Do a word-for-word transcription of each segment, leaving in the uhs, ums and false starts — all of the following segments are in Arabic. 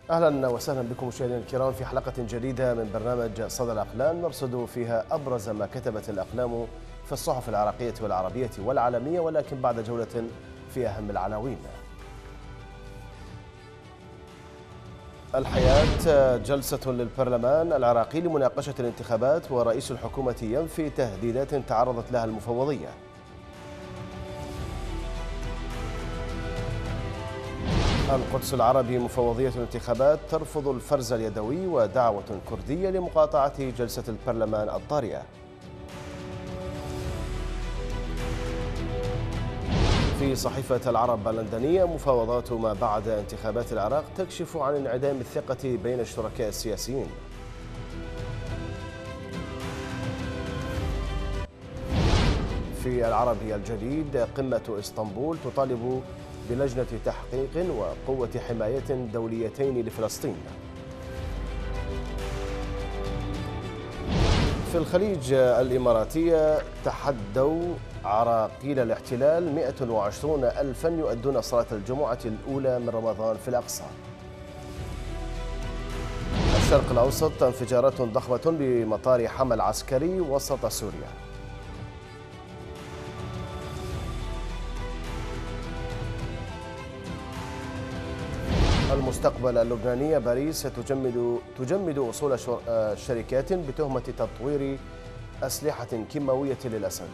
أهلا وسهلا بكم مشاهدينا الكرام في حلقة جديدة من برنامج صدى الأقلام نرصد فيها أبرز ما كتبت الأقلام في الصحف العراقية والعربية والعالمية، ولكن بعد جولة في أهم العناوين. الحياة: جلسة للبرلمان العراقي لمناقشة الانتخابات ورئيس الحكومة ينفي تهديدات تعرضت لها المفوضية. القدس العربي: مفوضية الانتخابات ترفض الفرز اليدوي ودعوة كردية لمقاطعة جلسة البرلمان الطارئة. في صحيفة العرب اللندنية: مفاوضات ما بعد انتخابات العراق تكشف عن انعدام الثقة بين الشركاء السياسيين. في العربي الجديد: قمة إسطنبول تطالب بلجنة تحقيق وقوة حماية دوليتين لفلسطين. في الخليج الإماراتية: تحدوا عراقيل الاحتلال مئة وعشرين ألفا يؤدون صلاة الجمعة الأولى من رمضان في الأقصى. الشرق الأوسط: انفجارات ضخمة بمطار حما العسكري وسط سوريا. المستقبل اللبنانية: باريس تجمد تجمد أصول شركات بتهمة تطوير أسلحة كيماوية للأسد.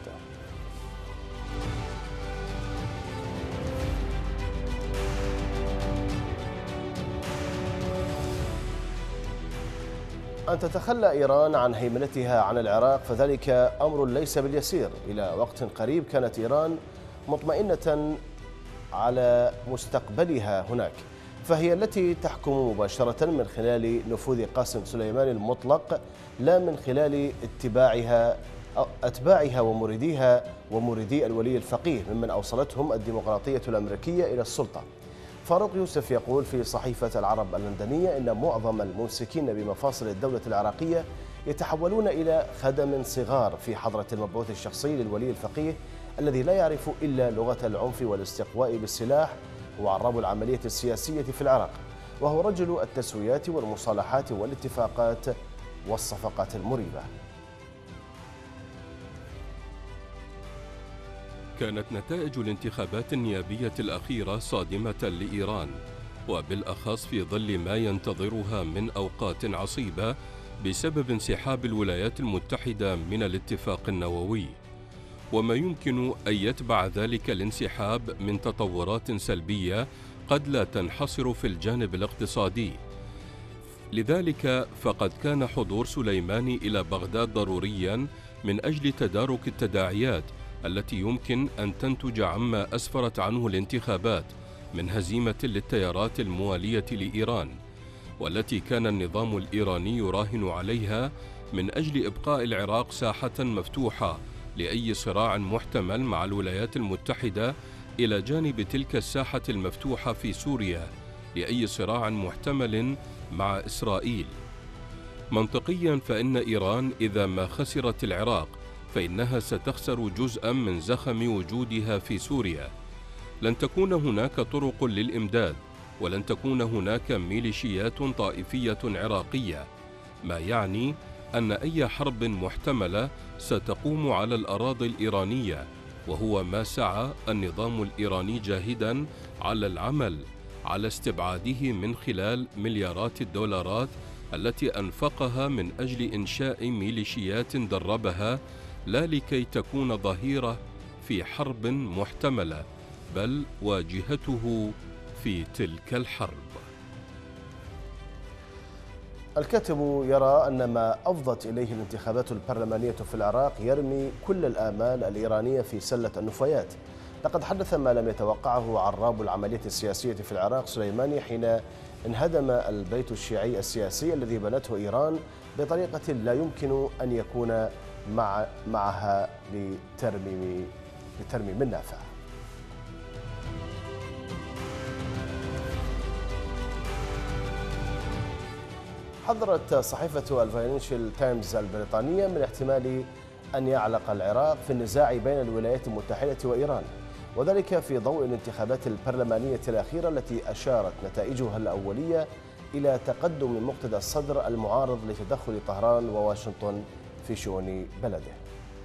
أن تتخلى إيران عن هيمنتها عن العراق فذلك أمر ليس باليسير. إلى وقت قريب كانت إيران مطمئنة على مستقبلها هناك، فهي التي تحكم مباشرة من خلال نفوذ قاسم سليماني المطلق، لا من خلال اتباعها أتباعها ومريديها ومريدي الولي الفقيه ممن أوصلتهم الديمقراطية الأمريكية إلى السلطة. فاروق يوسف يقول في صحيفة العرب اللندنية إن معظم الممسكين بمفاصل الدولة العراقية يتحولون إلى خدم صغار في حضرة المبعوث الشخصي للولي الفقيه الذي لا يعرف إلا لغة العنف والاستقواء بالسلاح وعراب العملية السياسية في العراق، وهو رجل التسويات والمصالحات والاتفاقات والصفقات المريبة. كانت نتائج الانتخابات النيابية الأخيرة صادمة لإيران، وبالأخص في ظل ما ينتظرها من أوقات عصيبة بسبب انسحاب الولايات المتحدة من الاتفاق النووي، وما يمكن أن يتبع ذلك الانسحاب من تطورات سلبية قد لا تنحصر في الجانب الاقتصادي. لذلك فقد كان حضور سليماني إلى بغداد ضرورياً من أجل تدارك التداعيات التي يمكن أن تنتج عما أسفرت عنه الانتخابات من هزيمة للتيارات الموالية لإيران، والتي كان النظام الإيراني يراهن عليها من أجل إبقاء العراق ساحة مفتوحة لأي صراع محتمل مع الولايات المتحدة، إلى جانب تلك الساحة المفتوحة في سوريا لأي صراع محتمل مع إسرائيل. منطقياً فإن إيران إذا ما خسرت العراق فإنها ستخسر جزءاً من زخم وجودها في سوريا. لن تكون هناك طرق للإمداد، ولن تكون هناك ميليشيات طائفية عراقية، ما يعني أن أي حرب محتملة ستقوم على الأراضي الإيرانية، وهو ما سعى النظام الإيراني جاهداً على العمل على استبعاده من خلال مليارات الدولارات التي أنفقها من أجل إنشاء ميليشيات دربها، لا لكي تكون ظهيرة في حرب محتملة، بل واجهته في تلك الحرب. الكاتب يرى أن ما أفضت إليه الانتخابات البرلمانية في العراق يرمي كل الآمال الإيرانية في سلة النفايات. لقد حدث ما لم يتوقعه عراب العملية السياسية في العراق سليماني حين انهدم البيت الشيعي السياسي الذي بنته إيران بطريقة لا يمكن أن يكون مع معها لترميم لترميم النافع. حذرت صحيفة الفاينانشال تايمز البريطانية من احتمال أن يعلق العراق في النزاع بين الولايات المتحدة وإيران، وذلك في ضوء الانتخابات البرلمانية الأخيرة التي أشارت نتائجها الأولية إلى تقدم مقتدى الصدر المعارض لتدخل طهران وواشنطن في شؤون بلده.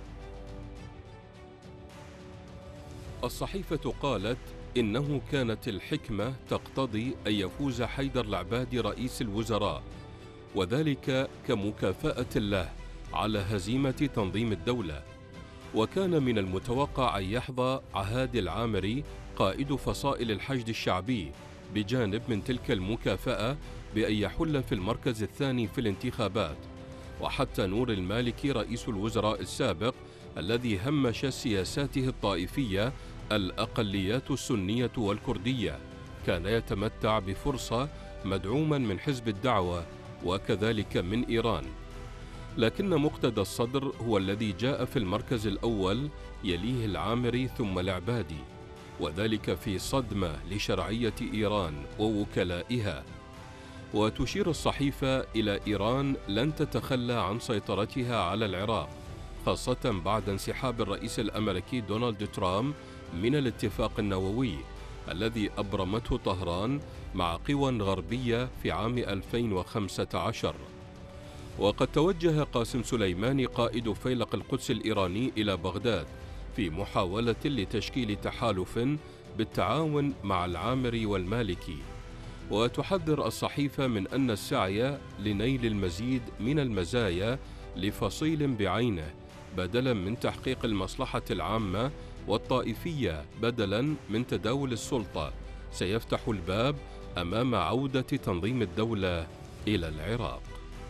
الصحيفة قالت إنه كانت الحكمة تقتضي أن يفوز حيدر العبادي رئيس الوزراء، وذلك كمكافأة له على هزيمة تنظيم الدولة. وكان من المتوقع أن يحظى عهادي العامري قائد فصائل الحشد الشعبي بجانب من تلك المكافأة بأن يحل في المركز الثاني في الانتخابات. وحتى نور المالكي رئيس الوزراء السابق الذي همش سياساته الطائفية الأقليات السنية والكردية كان يتمتع بفرصة مدعوما من حزب الدعوة وكذلك من إيران. لكن مقتدى الصدر هو الذي جاء في المركز الأول يليه العامري ثم العبادي، وذلك في صدمة لشرعية إيران ووكلائها. وتشير الصحيفة إلى إيران لن تتخلى عن سيطرتها على العراق، خاصة بعد انسحاب الرئيس الأمريكي دونالد ترامب من الاتفاق النووي الذي أبرمته طهران مع قوى غربية في عام ألفين وخمسة عشر. وقد توجه قاسم سليماني قائد فيلق القدس الإيراني إلى بغداد في محاولة لتشكيل تحالف بالتعاون مع العامري والمالكي. وتحذر الصحيفة من أن السعي لنيل المزيد من المزايا لفصيل بعينه بدلا من تحقيق المصلحة العامة والطائفية بدلا من تداول السلطة سيفتح الباب أمام عودة تنظيم الدولة إلى العراق.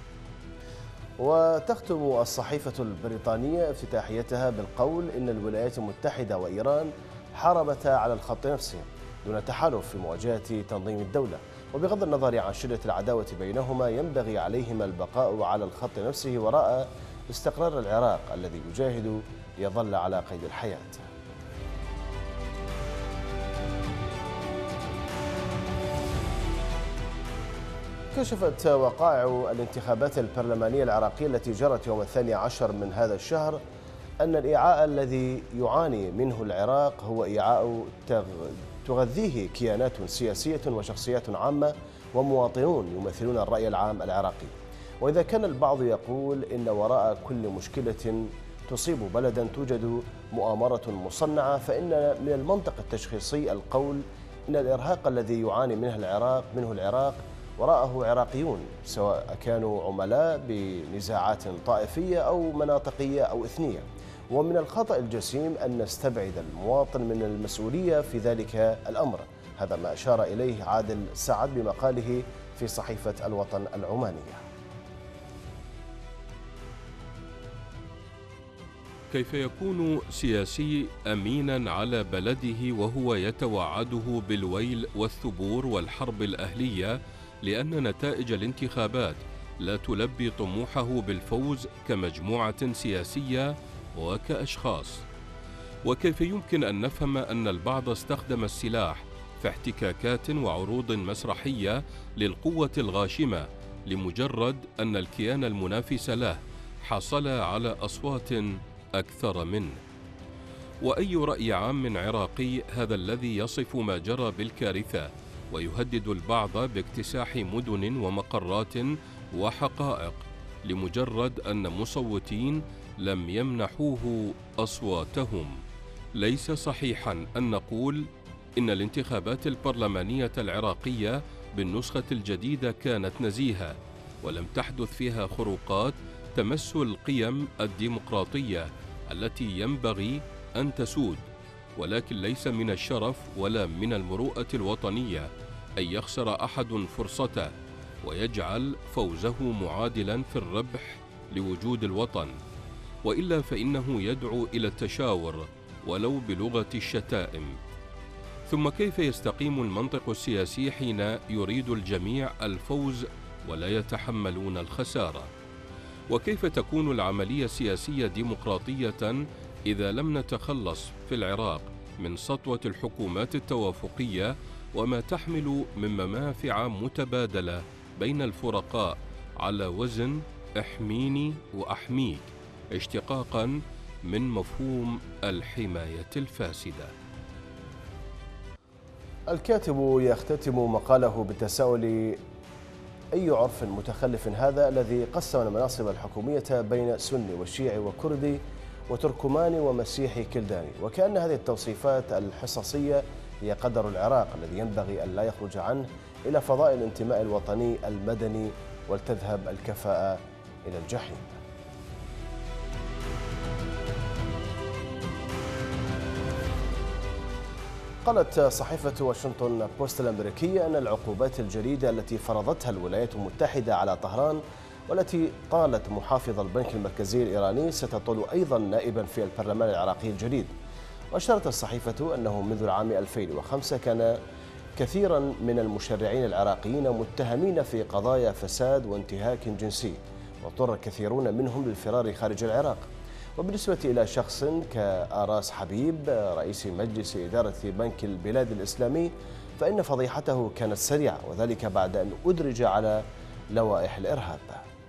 وتختم الصحيفة البريطانية افتتاحيتها بالقول إن الولايات المتحدة وإيران حاربتا على الخط نفسه دون تحالف في مواجهة تنظيم الدولة، وبغض النظر عن شدة العداوة بينهما ينبغي عليهما البقاء على الخط نفسه وراء استقرار العراق الذي يجاهد يظل على قيد الحياة. كشفت وقائع الانتخابات البرلمانية العراقية التي جرت يوم الثاني عشر من هذا الشهر أن الإيعاء الذي يعاني منه العراق هو إيعاء تغذيه كيانات سياسية وشخصيات عامة ومواطنون يمثلون الرأي العام العراقي. وإذا كان البعض يقول إن وراء كل مشكلة تصيب بلدا توجد مؤامرة مصنعة، فإن من المنطق التشخيصي القول إن الإرهاق الذي يعاني منه العراق منه العراق وراءه عراقيون، سواء كانوا عملاء بنزاعات طائفية أو مناطقية أو إثنية. ومن الخطأ الجسيم أن نستبعد المواطن من المسؤولية في ذلك الأمر. هذا ما أشار إليه عادل سعد بمقاله في صحيفة الوطن العمانية. كيف يكون سياسي أمينا على بلده وهو يتوعده بالويل والثبور والحرب الأهلية لأن نتائج الانتخابات لا تلبي طموحه بالفوز كمجموعة سياسية وكأشخاص؟ وكيف يمكن أن نفهم أن البعض استخدم السلاح في احتكاكات وعروض مسرحية للقوة الغاشمة لمجرد أن الكيان المنافس له حصل على أصوات أكثر منه؟ وأي رأي عام عراقي هذا الذي يصف ما جرى بالكارثة ويهدد البعض باكتساح مدن ومقرات وحقائق لمجرد أن مصوتين لم يمنحوه أصواتهم؟ ليس صحيحا أن نقول إن الانتخابات البرلمانية العراقية بالنسخة الجديدة كانت نزيهة ولم تحدث فيها خروقات تمس القيم الديمقراطية التي ينبغي أن تسود، ولكن ليس من الشرف ولا من المروءة الوطنية أن يخسر أحد فرصته ويجعل فوزه معادلا في الربح لوجود الوطن، وإلا فإنه يدعو إلى التشاور ولو بلغة الشتائم. ثم كيف يستقيم المنطق السياسي حين يريد الجميع الفوز ولا يتحملون الخسارة؟ وكيف تكون العملية السياسية ديمقراطية إذا لم نتخلص في العراق من سطوة الحكومات التوافقية وما تحمل من منافع متبادلة بين الفرقاء على وزن احميني وأحميك، اشتقاقا من مفهوم الحماية الفاسدة؟ الكاتب يختتم مقاله بالتساؤل أي عرف متخلف هذا الذي قسم المناصب الحكومية بين سني وشيعي وكردي وتركماني ومسيحي كلداني، وكأن هذه التوصيفات الحصصية هي قدر العراق الذي ينبغي أن لا يخرج عنه إلى فضاء الانتماء الوطني المدني، ولتذهب الكفاءة إلى الجحيم. قالت صحيفة واشنطن بوست الأمريكية أن العقوبات الجديدة التي فرضتها الولايات المتحدة على طهران والتي طالت محافظ البنك المركزي الإيراني ستطول أيضا نائبا في البرلمان العراقي الجديد. وأشارت الصحيفة أنه منذ العام ألفين وخمسة كان كثيرا من المشرعين العراقيين متهمين في قضايا فساد وانتهاك جنسي، واضطر كثيرون منهم للفرار خارج العراق. وبالنسبة إلى شخص كآراس حبيب رئيس مجلس إدارة بنك البلاد الإسلامي فإن فضيحته كانت سريعة، وذلك بعد أن أدرج على لوائح الإرهاب.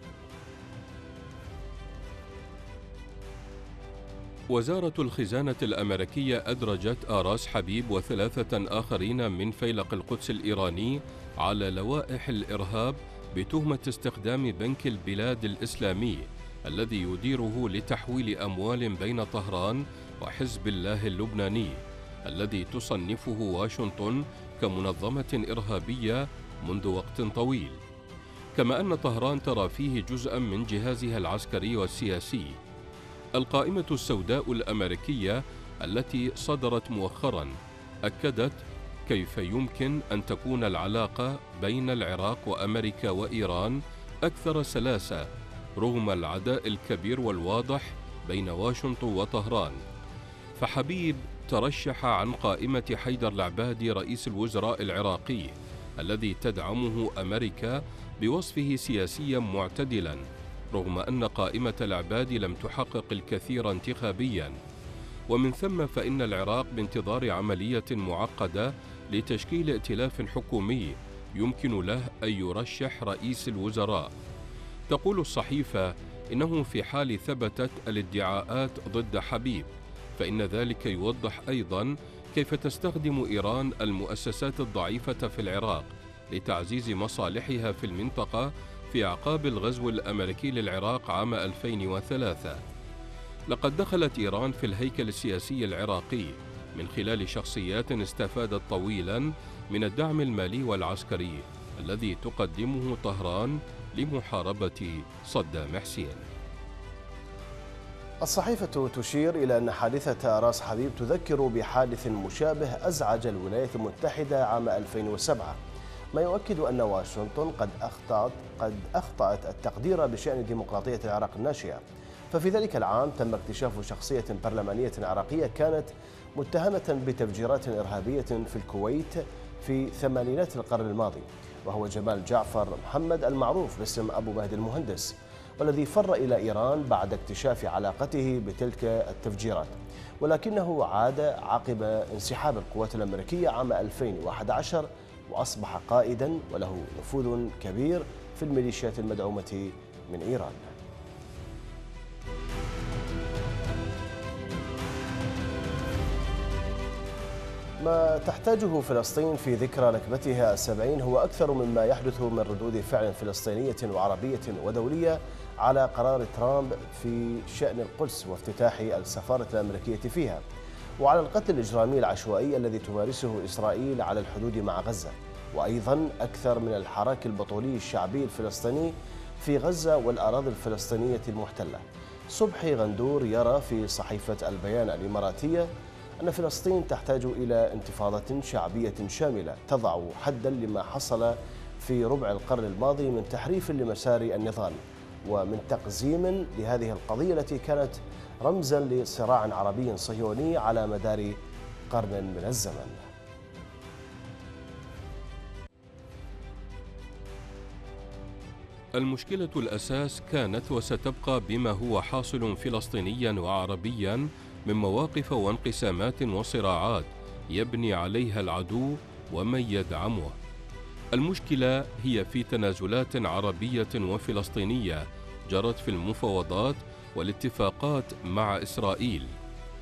وزارة الخزانة الأمريكية أدرجت آراس حبيب وثلاثة آخرين من فيلق القدس الإيراني على لوائح الإرهاب بتهمة استخدام بنك البلاد الإسلامي الذي يديره لتحويل أموال بين طهران وحزب الله اللبناني الذي تصنفه واشنطن كمنظمة إرهابية منذ وقت طويل، كما أن طهران ترى فيه جزءا من جهازها العسكري والسياسي. القائمة السوداء الأمريكية التي صدرت مؤخرا أكدت كيف يمكن أن تكون العلاقة بين العراق وأمريكا وإيران أكثر سلاسة رغم العداء الكبير والواضح بين واشنطن وطهران. فحبيب ترشح عن قائمة حيدر العبادي رئيس الوزراء العراقي الذي تدعمه أمريكا بوصفه سياسيا معتدلا، رغم أن قائمة العبادي لم تحقق الكثير انتخابيا. ومن ثم فإن العراق بانتظار عملية معقدة لتشكيل ائتلاف حكومي يمكن له أن يرشح رئيس الوزراء. تقول الصحيفة إنه في حال ثبتت الادعاءات ضد حبيب فإن ذلك يوضح أيضا كيف تستخدم إيران المؤسسات الضعيفة في العراق لتعزيز مصالحها في المنطقة في أعقاب الغزو الأمريكي للعراق عام ألفين وثلاثة. لقد دخلت إيران في الهيكل السياسي العراقي من خلال شخصيات استفادت طويلا من الدعم المالي والعسكري الذي تقدمه طهران لمحاربة صدام حسين. الصحيفة تشير إلى أن حادثة آراس حبيب تذكر بحادث مشابه أزعج الولايات المتحدة عام ألفين وسبعة، ما يؤكد أن واشنطن قد أخطأت قد أخطأت التقدير بشأن ديمقراطية العراق الناشئة. ففي ذلك العام تم اكتشاف شخصية برلمانية عراقية كانت متهمة بتفجيرات إرهابية في الكويت في ثمانينات القرن الماضي، وهو جمال جعفر محمد المعروف باسم أبو مهدي المهندس، والذي فر إلى إيران بعد اكتشاف علاقته بتلك التفجيرات، ولكنه عاد عقب انسحاب القوات الأمريكية عام ألفين وأحد عشر وأصبح قائدا وله نفوذ كبير في الميليشيات المدعومة من إيران. ما تحتاجه فلسطين في ذكرى نكبتها السبعين هو أكثر مما يحدث من ردود فعل فلسطينية وعربية ودولية على قرار ترامب في شأن القدس وافتتاح السفارة الأمريكية فيها، وعلى القتل الإجرامي العشوائي الذي تمارسه إسرائيل على الحدود مع غزة، وأيضا أكثر من الحراك البطولي الشعبي الفلسطيني في غزة والأراضي الفلسطينية المحتلة. صبحي غندور يرى في صحيفة البيان الإماراتية أن فلسطين تحتاج إلى انتفاضة شعبية شاملة تضع حدا لما حصل في ربع القرن الماضي من تحريف لمسار النضال ومن تقزيم لهذه القضية التي كانت رمزا لصراع عربي صهيوني على مدار قرن من الزمن. المشكلة الأساس كانت وستبقى بما هو حاصل فلسطينيا وعربيا من مواقف وانقسامات وصراعات يبني عليها العدو ومن يدعمه. المشكلة هي في تنازلات عربية وفلسطينية جرت في المفاوضات والاتفاقات مع إسرائيل.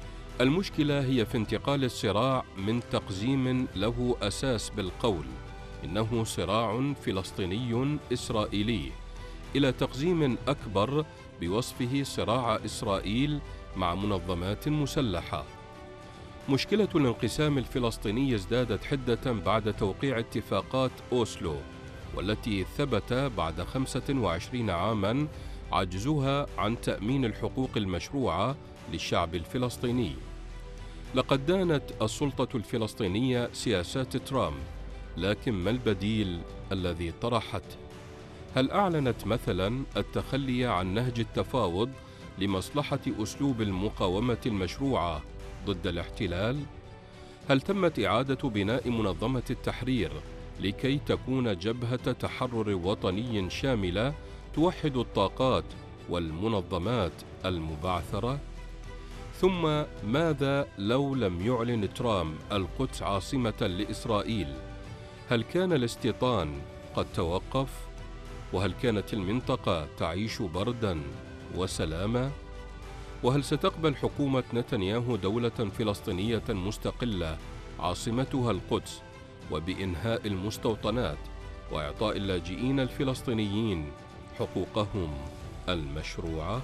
المشكلة هي في انتقال الصراع من تقزيم له أساس بالقول إنه صراع فلسطيني إسرائيلي، إلى تقزيم أكبر بوصفه صراع إسرائيل مع منظمات مسلحة. مشكلة الانقسام الفلسطيني ازدادت حدة بعد توقيع اتفاقات أوسلو، والتي ثبت بعد خمسة وعشرين عاماً عجزها عن تأمين الحقوق المشروعة للشعب الفلسطيني. لقد دانت السلطة الفلسطينية سياسات ترامب، لكن ما البديل الذي طرحته؟ هل أعلنت مثلا التخلي عن نهج التفاوض لمصلحة أسلوب المقاومة المشروعة ضد الاحتلال؟ هل تمت إعادة بناء منظمة التحرير لكي تكون جبهة تحرر وطني شاملة توحد الطاقات والمنظمات المبعثرة؟ ثم ماذا لو لم يعلن ترامب القدس عاصمة لإسرائيل؟ هل كان الاستيطان قد توقف؟ وهل كانت المنطقة تعيش بردا وسلاما؟ وهل ستقبل حكومة نتنياهو دولة فلسطينية مستقلة عاصمتها القدس وبإنهاء المستوطنات وإعطاء اللاجئين الفلسطينيين حقوقهم المشروعة؟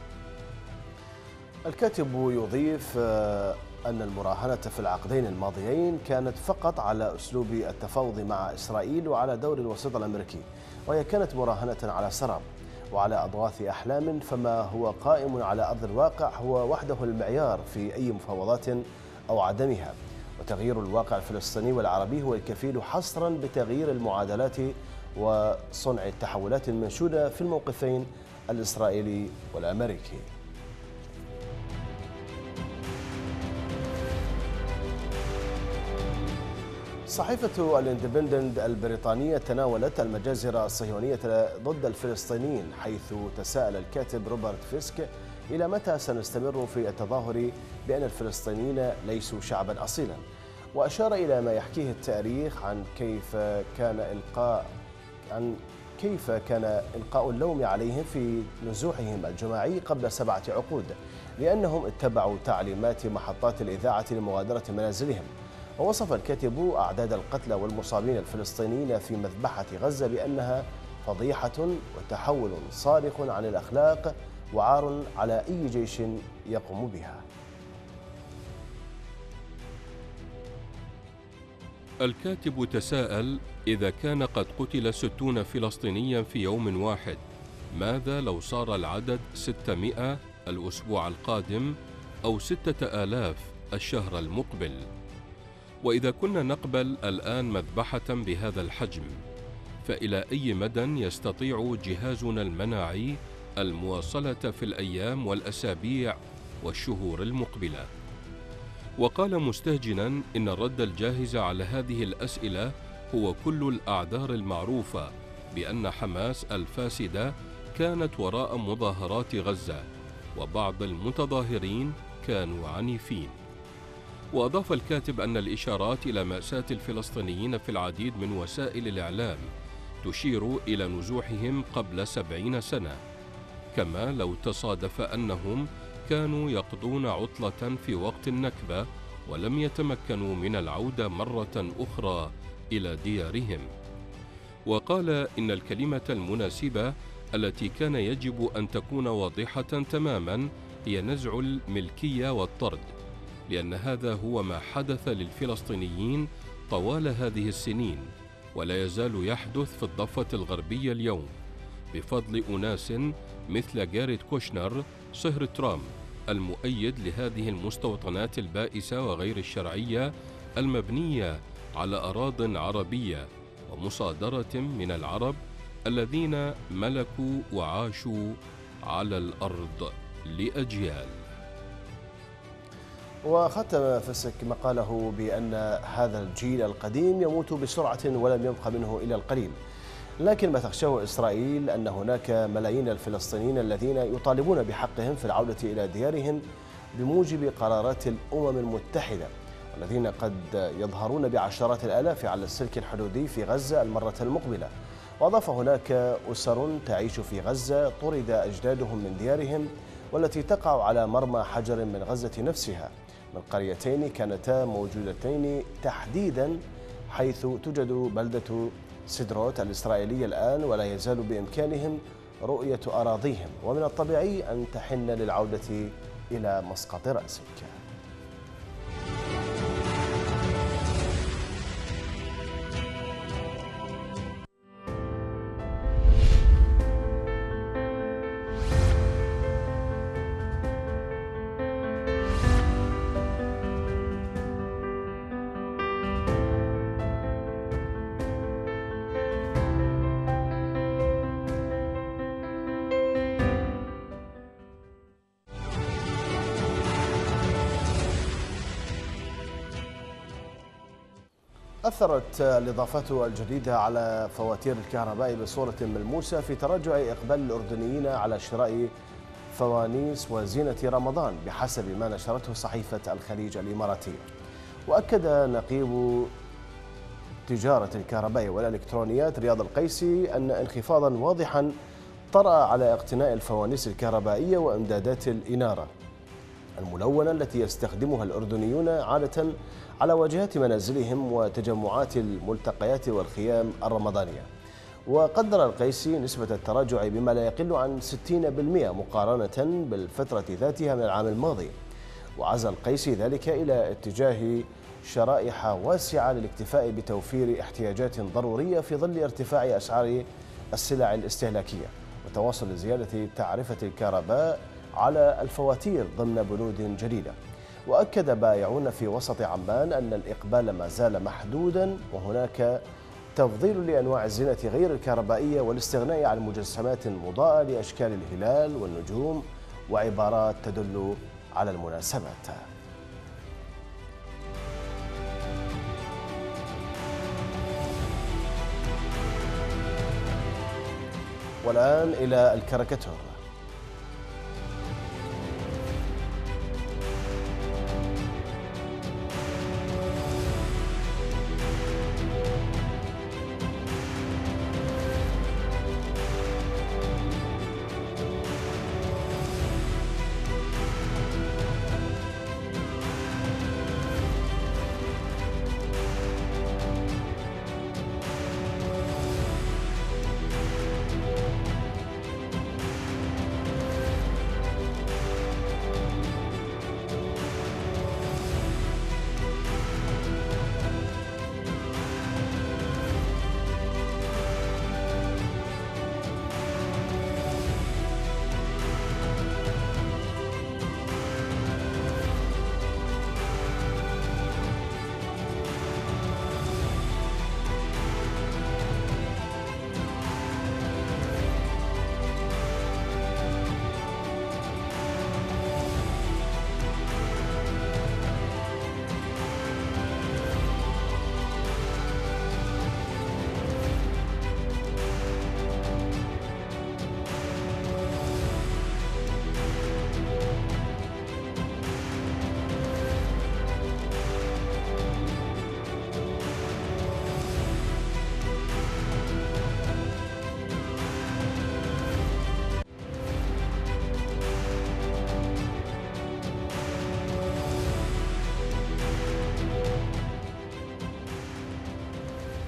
الكاتب يضيف أن المراهنة في العقدين الماضيين كانت فقط على أسلوب التفاوض مع إسرائيل وعلى دور الوسيط الأمريكي، وهي كانت مراهنة على سراب وعلى أضغاث أحلام، فما هو قائم على أرض الواقع هو وحده المعيار في أي مفاوضات أو عدمها، وتغيير الواقع الفلسطيني والعربي هو الكفيل حصرا بتغيير المعادلات وصنع التحولات المنشودة في الموقفين الإسرائيلي والأمريكي. صحيفة الاندبندنت البريطانية تناولت المجازر الصهيونية ضد الفلسطينيين، حيث تساءل الكاتب روبرت فيسك إلى متى سنستمر في التظاهر بأن الفلسطينيين ليسوا شعبا أصيلا، وأشار إلى ما يحكيه التاريخ عن كيف كان إلقاء عن كيف كان إلقاء اللوم عليهم في نزوحهم الجماعي قبل سبعة عقود لأنهم اتبعوا تعليمات محطات الإذاعة لمغادرة منازلهم. ووصف الكاتب أعداد القتلى والمصابين الفلسطينيين في مذبحة غزة بأنها فضيحة وتحول صارخ عن الأخلاق وعار على أي جيش يقوم بها. الكاتب تساءل: إذا كان قد قتل ستون فلسطينيا في يوم واحد، ماذا لو صار العدد ستمائة الأسبوع القادم أو ستة آلاف الشهر المقبل؟ وإذا كنا نقبل الآن مذبحة بهذا الحجم، فإلى أي مدى يستطيع جهازنا المناعي المواصلة في الأيام والأسابيع والشهور المقبلة؟ وقال مستهجنا إن الرد الجاهز على هذه الأسئلة هو كل الأعذار المعروفة بأن حماس الفاسدة كانت وراء مظاهرات غزة، وبعض المتظاهرين كانوا عنيفين. وأضاف الكاتب أن الإشارات إلى مأساة الفلسطينيين في العديد من وسائل الإعلام تشير إلى نزوحهم قبل سبعين سنة، كما لو تصادف أنهم كانوا يقضون عطلة في وقت النكبة ولم يتمكنوا من العودة مرة أخرى إلى ديارهم. وقال إن الكلمة المناسبة التي كان يجب أن تكون واضحة تماما هي نزع الملكية والطرد، لأن هذا هو ما حدث للفلسطينيين طوال هذه السنين، ولا يزال يحدث في الضفة الغربية اليوم بفضل أناس مثل جاريد كوشنر صهر ترامب المؤيد لهذه المستوطنات البائسة وغير الشرعية المبنية على أراضٍ عربية ومصادرة من العرب الذين ملكوا وعاشوا على الأرض لأجيال. وختم فسك مقاله بأن هذا الجيل القديم يموت بسرعة ولم يبق منه إلا القليل، لكن ما تخشاه إسرائيل أن هناك ملايين الفلسطينيين الذين يطالبون بحقهم في العودة إلى ديارهم بموجب قرارات الأمم المتحدة، والذين قد يظهرون بعشرات الآلاف على السلك الحدودي في غزة المرة المقبلة. وأضاف: هناك أسر تعيش في غزة طرد أجدادهم من ديارهم، والتي تقع على مرمى حجر من غزة نفسها، من قريتين كانتا موجودتين تحديدا حيث توجد بلدة سدروت الإسرائيلية الآن ولا يزال بإمكانهم رؤية أراضيهم، ومن الطبيعي أن تحن للعودة إلى مسقط رأسك. أثرت الإضافات الجديدة على فواتير الكهرباء بصورة ملموسة في تراجع إقبال الأردنيين على شراء فوانيس وزينة رمضان بحسب ما نشرته صحيفة الخليج الإماراتية. وأكد نقيب تجارة الكهرباء والإلكترونيات رياض القيسي أن انخفاضا واضحا طرأ على اقتناء الفوانيس الكهربائية وإمدادات الإنارة الملونة التي يستخدمها الأردنيون عادة على واجهات منازلهم وتجمعات الملتقيات والخيام الرمضانية. وقدر القيسي نسبة التراجع بما لا يقل عن ستين بالمئة مقارنة بالفترة ذاتها من العام الماضي. وعزى القيسي ذلك إلى اتجاه شرائح واسعة للاكتفاء بتوفير احتياجات ضرورية في ظل ارتفاع أسعار السلع الاستهلاكية وتواصل زيادة تعرفة الكهرباء على الفواتير ضمن بنود جديدة. وأكد بائعون في وسط عمان أن الإقبال ما زال محدودا وهناك تفضيل لأنواع الزينة غير الكهربائية والاستغناء عن مجسمات مضاءة لأشكال الهلال والنجوم وعبارات تدل على المناسبات. والآن إلى الكاريكاتور.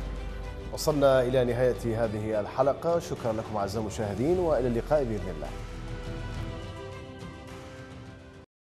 وصلنا إلى نهاية هذه الحلقة، شكرا لكم أعزائي المشاهدين وإلى اللقاء بإذن الله.